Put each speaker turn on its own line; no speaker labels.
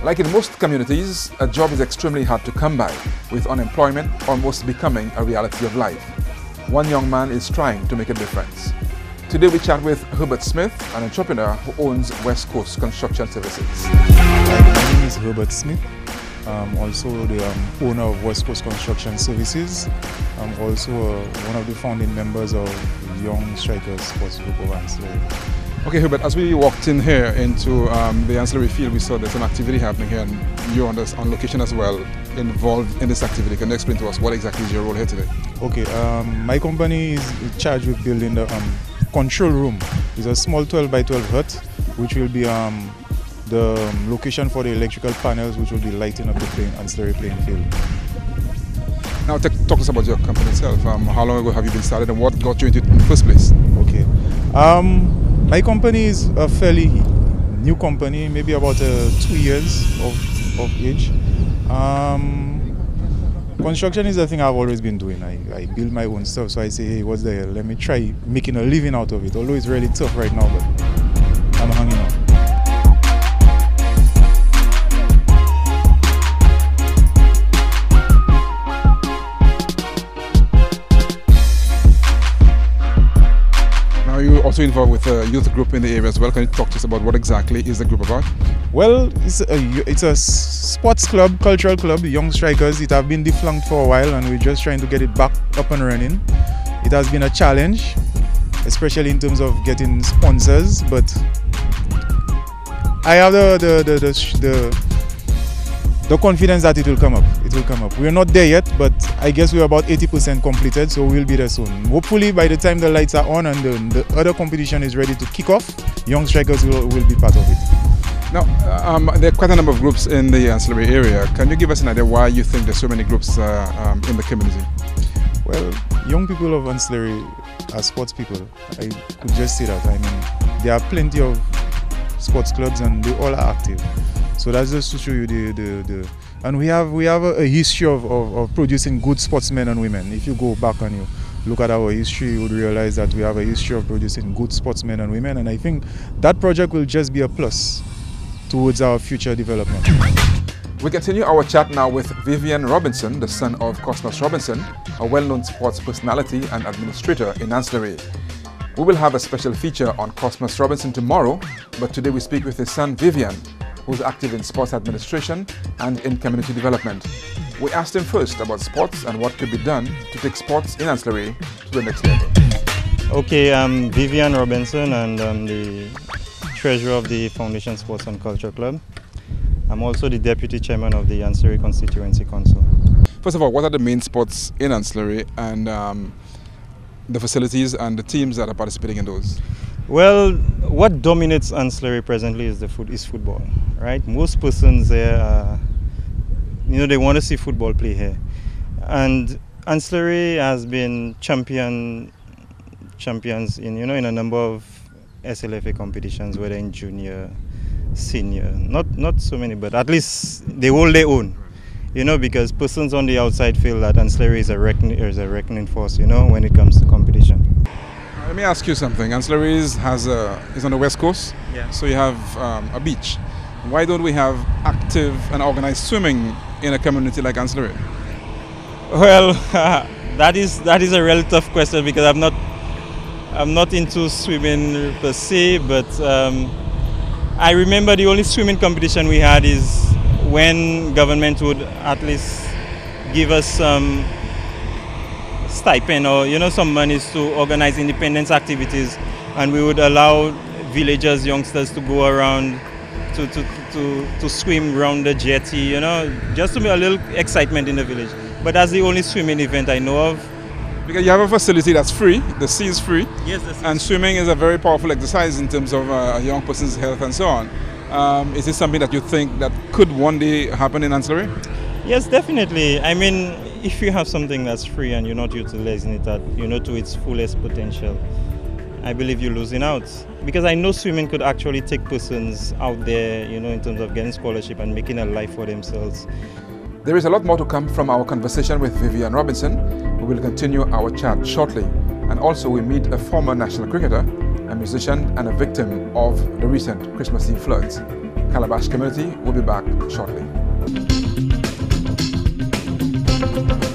Like in most communities, a job is extremely hard to come by, with unemployment almost becoming a reality of life. One young man is trying to make a difference. Today we chat with Herbert Smith, an entrepreneur who owns West Coast Construction Services.
My name is Herbert Smith. I'm also the owner of West Coast Construction Services. I'm also one of the founding members of Young Strikers Sports Group of Ancillary.
Okay, Herbert, as we walked in here into the ancillary field, we saw there's an activity happening here, and you're on location as well, involved in this activity. Can you explain to us what exactly is your role here today?
Okay, my company is charged with building the control room. It's a small 12 by 12 hut, which will be the location for the electrical panels, which will be lighting up the ancillary playing field.
Now, talk to us about your company itself. How long ago have you been started, and what got you into it in the first place?
Okay, my company is a fairly new company, maybe about 2 years of age. Construction is a thing I've always been doing. I build my own stuff, so I say, hey, what's the hell? Let me try making a living out of it. Although it's really tough right now, but I'm hanging on.
You're also involved with a youth group in the area as well. Can you talk to us about what exactly is the group about?
Well, it's a sports club, cultural club, Young Strikers. It has been deflunked for a while, and we're just trying to get it back up and running. It has been a challenge, especially in terms of getting sponsors, but I have the confidence that it will come up. It will come up. We're not there yet, but I guess we're about 80% completed, so we'll be there soon. Hopefully, by the time the lights are on and the other competition is ready to kick off, Young Strikers will be part of it.
Now, there are quite a number of groups in the ancillary area. Can you give us an idea why you think there's so many groups in the community?
Well, young people of ancillary are sports people. I could just say that. I mean, there are plenty of sports clubs and they all are active. So that's just to show you and we have a history of producing good sportsmen and women. If you go back and you look at our history, you would realize that we have a history of producing good sportsmen and women, and I think that project will just be a plus towards our future development.
We continue our chat now with Vivian Robinson, the son of Cosmos Robinson, a well-known sports personality and administrator in ancillary. We will have a special feature on Cosmos Robinson tomorrow, but today we speak with his son Vivian, who's active in sports administration and in community development. We asked him first about sports and what could be done to take sports in ancillary to the next level.
Okay, I'm Vivian Robinson, and I'm the treasurer of the Foundation Sports and Culture Club. I'm also the deputy chairman of the Ancillary Constituency Council.
First of all, what are the main sports in ancillary, and the facilities and the teams that are participating in those?
Well, what dominates ancillary presently is football, right? Most persons there, they want to see football play here, and ancillary has been champions in in a number of SLFA competitions, whether in junior, senior, not so many, but at least they hold their own, because persons on the outside feel that ancillary is a reckoning force, when it comes to competition.
Let me ask you something. Ancillary is on the West Coast,
yeah. So
you have a beach. Why don't we have active and organized swimming in a community like ancillary?
Well, that is a really tough question, because I'm not into swimming per se, but I remember the only swimming competition we had is when government would at least give us some stipend or some monies to organize independence activities, and we would allow villagers, youngsters to go around to swim around the jetty, just to be a little excitement in the village. But that's the only swimming event I know of.
Because you have a facility that's free, the sea is free,
yes,
and swimming is a very powerful exercise in terms of a young person's health and so on. Is this something that you think that could one day happen in ancillary?
Yes, definitely. I mean, if you have something that's free and you're not utilizing it to its fullest potential, I believe you're losing out. Because I know swimming could actually take persons out there, in terms of getting scholarship and making a life for themselves.
There is a lot more to come from our conversation with Vivian Robinson. We will continue our chat shortly. And also we meet a former national cricketer, a musician and a victim of the recent Christmas Eve floods. Calabash community. We'll be back shortly.